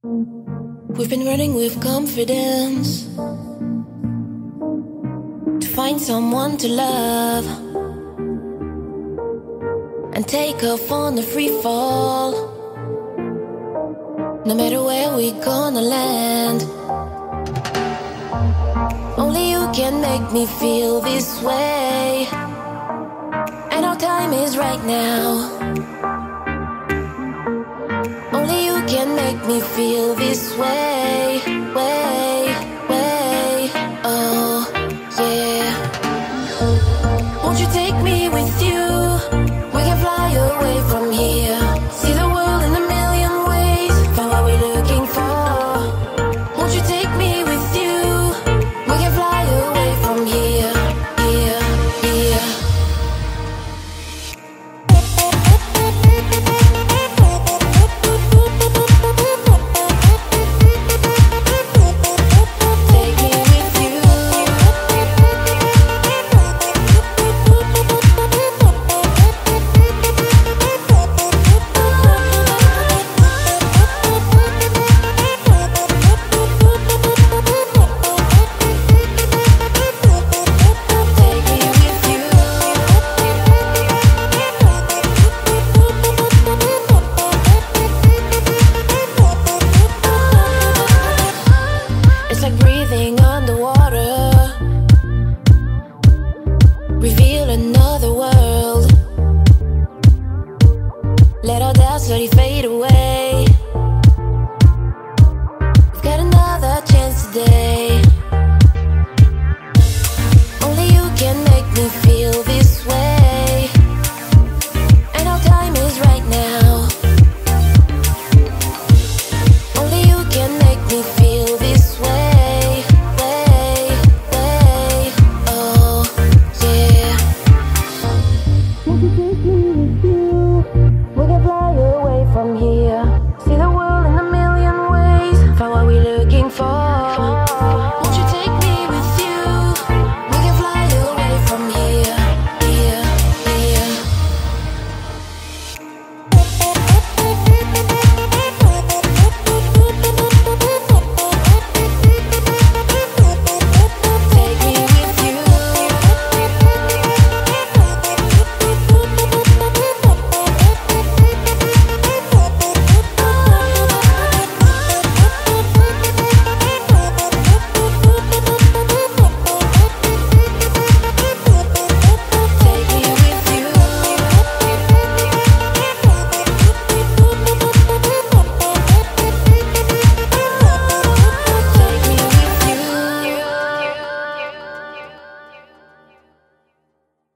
We've been running with confidence to find someone to love and take off on the free fall. No matter where we're gonna land, only you can make me feel this way. And our time is right now. Only you can make me feel this way, oh yeah. Won't you take me with you? We can fly away from here, see the world in a million ways, find what we're looking for. Won't you take me with you? We can fly away from here, here. Breathing underwater, reveal another world. Let our doubts slowly fade away. We've got another chance today.